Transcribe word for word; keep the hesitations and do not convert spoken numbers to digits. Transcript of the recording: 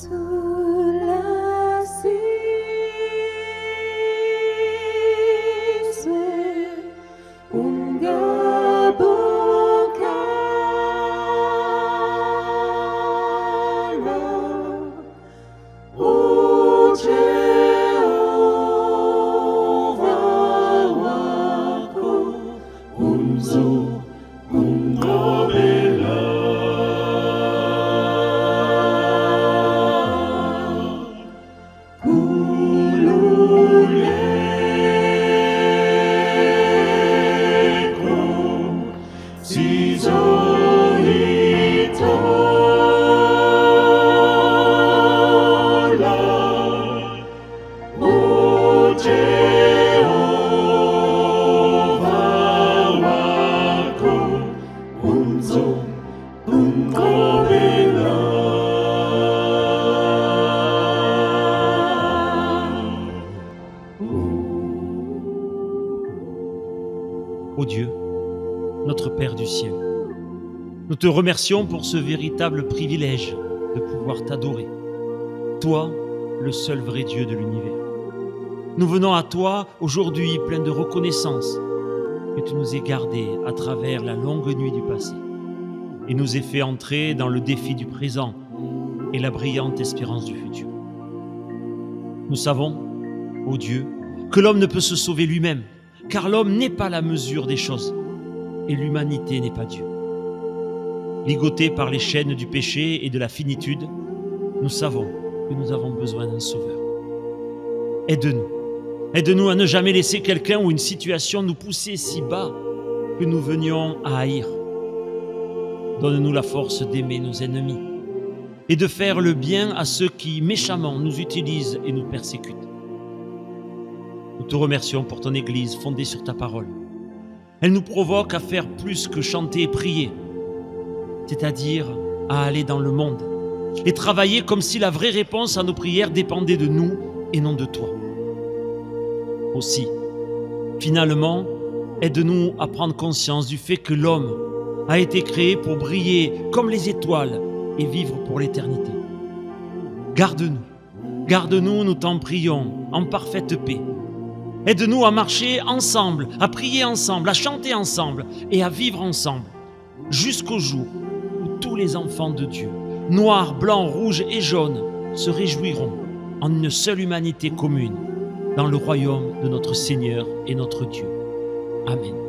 Ô Dieu, notre Père du ciel, nous te remercions pour ce véritable privilège de pouvoir t'adorer, toi, le seul vrai Dieu de l'univers. Nous venons à toi aujourd'hui pleins de reconnaissance que tu nous aies gardés à travers la longue nuit du passé et nous aies fait entrer dans le défi du présent et la brillante espérance du futur. Nous savons, ô Dieu, que l'homme ne peut se sauver lui-même, car l'homme n'est pas la mesure des choses et l'humanité n'est pas Dieu. Ligotés par les chaînes du péché et de la finitude, nous savons que nous avons besoin d'un sauveur. Aide-nous, aide-nous à ne jamais laisser quelqu'un ou une situation nous pousser si bas que nous venions à haïr. Donne-nous la force d'aimer nos ennemis et de faire le bien à ceux qui méchamment nous utilisent et nous persécutent. Nous te remercions pour ton Église fondée sur ta parole. Elle nous provoque à faire plus que chanter et prier, c'est-à-dire à aller dans le monde et travailler comme si la vraie réponse à nos prières dépendait de nous et non de toi. Aussi, finalement, aide-nous à prendre conscience du fait que l'homme a été créé pour briller comme les étoiles et vivre pour l'éternité. Garde-nous, garde-nous, nous t'en prions, en parfaite paix. Aide-nous à marcher ensemble, à prier ensemble, à chanter ensemble et à vivre ensemble, jusqu'au jour où tous les enfants de Dieu, noirs, blancs, rouges et jaunes, se réjouiront en une seule humanité commune dans le royaume de notre Seigneur et notre Dieu. Amen.